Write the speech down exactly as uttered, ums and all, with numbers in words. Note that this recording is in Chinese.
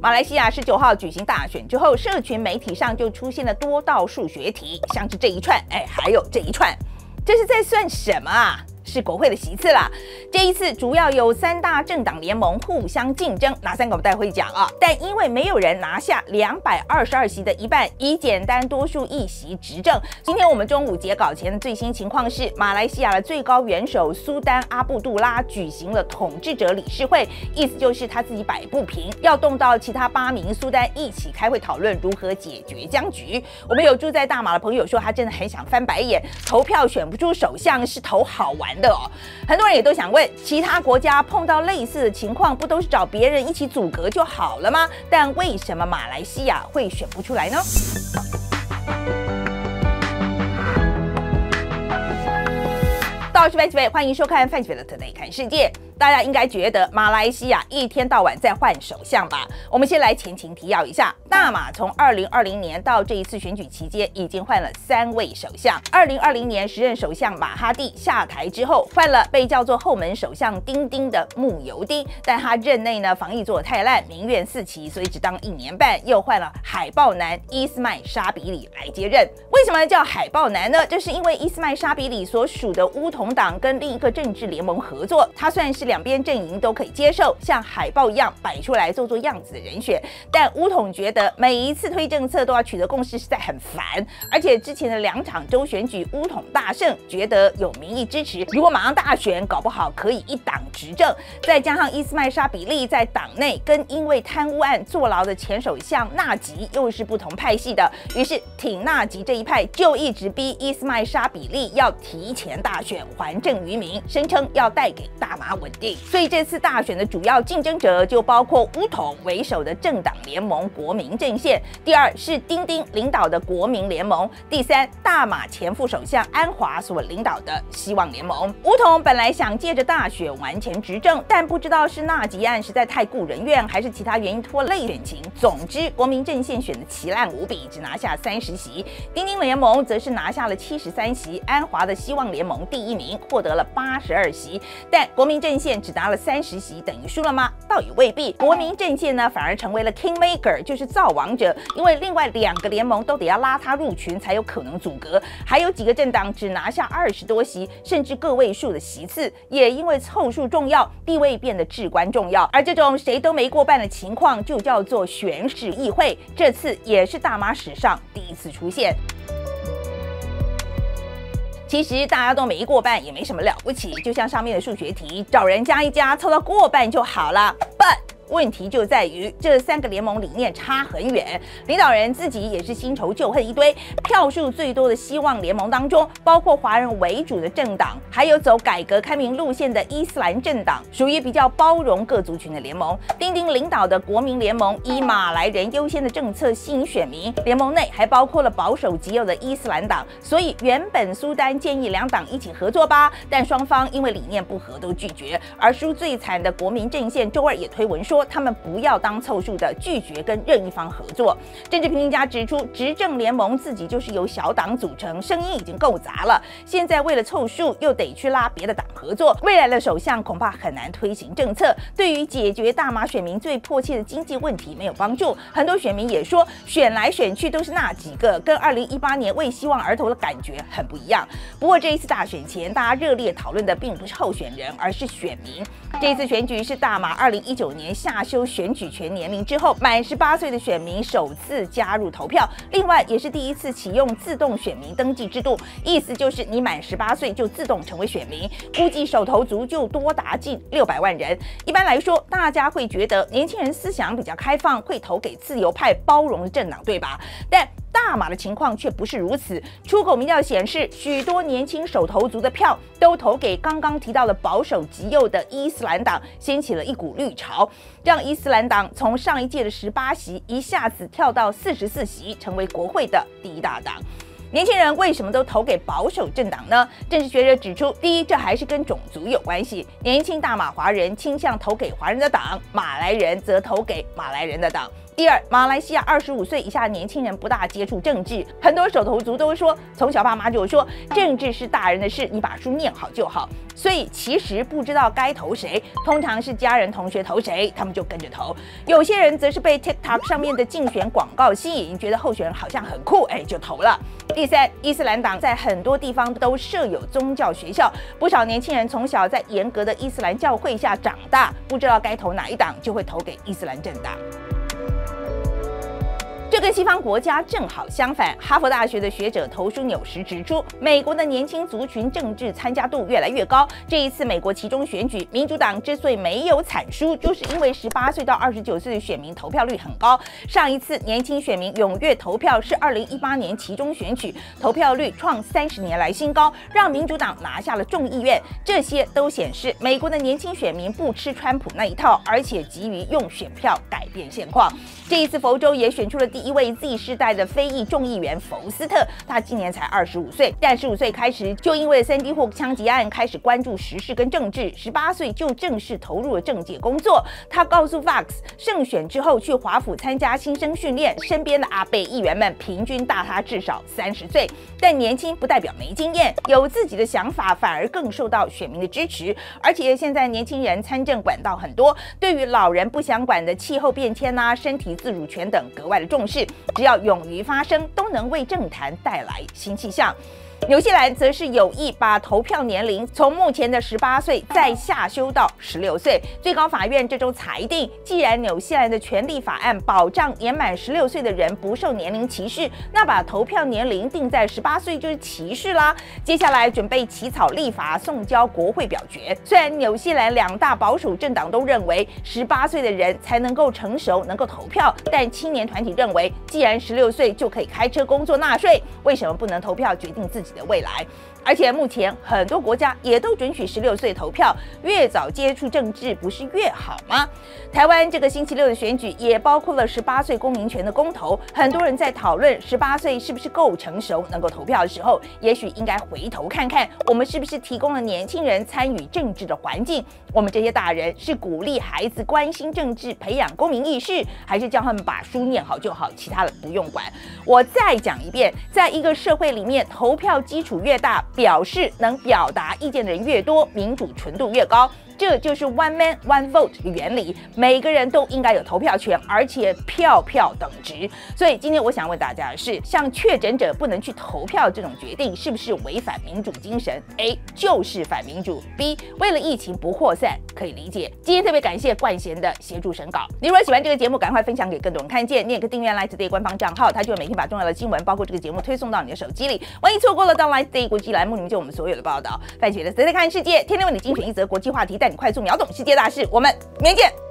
马来西亚十九号举行大选之后，社群媒体上就出现了多道数学题，像是这一串，哎，还有这一串，这是在算什么啊？是国会的席次啦。这一次主要有三大政党联盟互相竞争，哪三个我们待会讲啊。但因为没有人拿下两百二十二席的一半，以简单多数议席执政。今天我们中午截稿前的最新情况是，马来西亚的最高元首苏丹阿布杜拉举行了统治者理事会，意思就是他自己摆不平，要动到其他八名苏丹一起开会讨论如何解决僵局。我们有住在大马的朋友说，他真的很想翻白眼，投票选不出首相是投好玩的哦。很多人也都想问，其他国家碰到类似的情况，不都是找别人一起阻隔就好了吗？但为什么马来西亚会选不出来呢？我是范琪斐，欢迎收看范琪斐的 Today 看世界。大家应该觉得马来西亚一天到晚在换首相吧？我们先来前情提要一下，大马从二零二零年到这一次选举期间，已经换了三位首相。二零二零年时任首相马哈蒂下台之后，换了被叫做后门首相丁丁的慕尤丁，但他任内呢防疫做得太烂，民怨四起，所以只当一年半，又换了海豹男伊斯麦沙比里来接任。为什么叫海豹男呢？这是因为伊斯麦沙比里所属的巫统党跟另一个政治联盟合作，他算是两边阵营都可以接受，像海豹一样摆出来做做样子的人选。但巫统觉得每一次推政策都要取得共识，实在很烦。而且之前的两场州选举，巫统大胜，觉得有民意支持，如果马上大选，搞不好可以一党执政。再加上伊斯麦沙比利在党内跟因为贪污案坐牢的前首相纳吉又是不同派系的，于是挺纳吉这一派就一直逼伊斯麦沙比利要提前大选，还政于民，声称要带给大马稳定。所以这次大选的主要竞争者就包括巫统为首的政党联盟国民阵线，第二是丁丁领导的国民联盟，第三大马前副首相安华所领导的希望联盟。巫统本来想借着大选完全执政，但不知道是纳吉案实在太顾人怨，还是其他原因拖累选情。总之，国民阵线选的奇烂无比，只拿下三十席；丁丁联盟则是拿下了七十三席，安华的希望联盟第一名，获得了八十二席。但国民阵线只拿了三十席，等于输了吗？倒也未必。国民阵线呢，反而成为了 Kingmaker， 就是造王者，因为另外两个联盟都得要拉他入群才有可能阻隔。还有几个政党只拿下二十多席，甚至个位数的席次，也因为凑数重要，地位变得至关重要。而这种谁都没过半的情况，就叫做选市议会。这次也是大马史上第一次出现。其实大家都没过半也没什么了不起，就像上面的数学题，找人加一加，凑到过半就好了。But问题就在于这三个联盟理念差很远，领导人自己也是新仇旧恨一堆。票数最多的希望联盟当中，包括华人为主的政党，还有走改革开明路线的伊斯兰政党，属于比较包容各族群的联盟。丁丁领导的国民联盟以马来人优先的政策吸引选民，联盟内还包括了保守极右的伊斯兰党，所以原本苏丹建议两党一起合作吧，但双方因为理念不合都拒绝。而输最惨的国民阵线周二也推文说，他们不要当凑数的，拒绝跟任一方合作。政治评论家指出，执政联盟自己就是由小党组成，声音已经够杂了，现在为了凑数又得去拉别的党合作，未来的首相恐怕很难推行政策，对于解决大马选民最迫切的经济问题没有帮助。很多选民也说，选来选去都是那几个，跟二零一八年为希望而投的感觉很不一样。不过这一次大选前，大家热烈讨论的并不是候选人，而是选民。这次选举是大马二零一九年下修选举权年龄之后，满十八岁的选民首次加入投票，另外也是第一次启用自动选民登记制度，意思就是你满十八岁就自动成为选民，估计首投族就多达近六百万人。一般来说，大家会觉得年轻人思想比较开放，会投给自由派包容的政党，对吧？但大马的情况却不是如此。出口民调显示，许多年轻首投族的票都投给刚刚提到的保守极右的伊斯兰党，掀起了一股绿潮，让伊斯兰党从上一届的十八席一下子跳到四十四席，成为国会的第一大党。年轻人为什么都投给保守政党呢？政治学者指出，第一，这还是跟种族有关系。年轻大马华人倾向投给华人的党，马来人则投给马来人的党。 第二，马来西亚二十五岁以下的年轻人不大接触政治，很多手头族都说，从小爸妈就说政治是大人的事，你把书念好就好。所以其实不知道该投谁，通常是家人同学投谁，他们就跟着投。有些人则是被 TikTok 上面的竞选广告吸引，觉得候选人好像很酷，哎，就投了。第三，伊斯兰党在很多地方都设有宗教学校，不少年轻人从小在严格的伊斯兰教会下长大，不知道该投哪一党，就会投给伊斯兰政党。这跟西方国家正好相反。哈佛大学的学者投书纽什指出，美国的年轻族群政治参加度越来越高。这一次美国期中选举，民主党之所以没有惨输，就是因为十八岁到二十九岁的选民投票率很高。上一次年轻选民踊跃投票是二零一八年期中选举，投票率创三十年来新高，让民主党拿下了众议院。这些都显示美国的年轻选民不吃川普那一套，而且急于用选票改变现况。这一次佛州也选出了第一位 Z 世代的非裔众议员福斯特，他今年才二十五岁，但十五岁开始就因为三 D 户枪击案开始关注时事跟政治，十八岁就正式投入了政界工作。他告诉 Vox， 胜选之后去华府参加新生训练，身边的阿贝议员们平均大他至少三十岁，但年轻不代表没经验，有自己的想法反而更受到选民的支持。而且现在年轻人参政管道很多，对于老人不想管的气候变迁啊、身体自主权等格外的重视，只要勇于发声，都能为政坛带来新气象。纽西兰则是有意把投票年龄从目前的十八岁再下修到十六岁。最高法院这周裁定，既然纽西兰的权利法案保障年满十六岁的人不受年龄歧视，那把投票年龄定在十八岁就是歧视啦。接下来准备起草立法送交国会表决。虽然纽西兰两大保守政党都认为十八岁的人才能够成熟能够投票，但青年团体认为，既然十六岁就可以开车、工作、纳税，为什么不能投票决定自己的未来？而且目前很多国家也都准许十六岁投票，越早接触政治不是越好吗？台湾这个星期六的选举也包括了十八岁公民权的公投，很多人在讨论十八岁是不是够成熟能够投票的时候，也许应该回头看看，我们是不是提供了年轻人参与政治的环境？我们这些大人是鼓励孩子关心政治、培养公民意识，还是叫他们把书念好就好，其他的不用管？我再讲一遍，在一个社会里面，投票基础越大，表示能表达意见的人越多，民主纯度越高。这就是 one man one vote 的原理，每个人都应该有投票权，而且票票等值。所以今天我想问大家的是，像确诊者不能去投票这种决定，是不是违反民主精神 ？A 就是反民主 ，B 为了疫情不扩散，可以理解。今天特别感谢冠贤的协助审稿。你如果喜欢这个节目，赶快分享给更多人看见。你也可以订阅 Line Today 官方账号，它就会每天把重要的新闻，包括这个节目推送到你的手机里。万一错过了到 Line Today 国际栏目里面就我们所有的报道。范雪的 Today 看世界，天天为你精选一则国际话题，带你快速秒懂世界大事。我们明天见。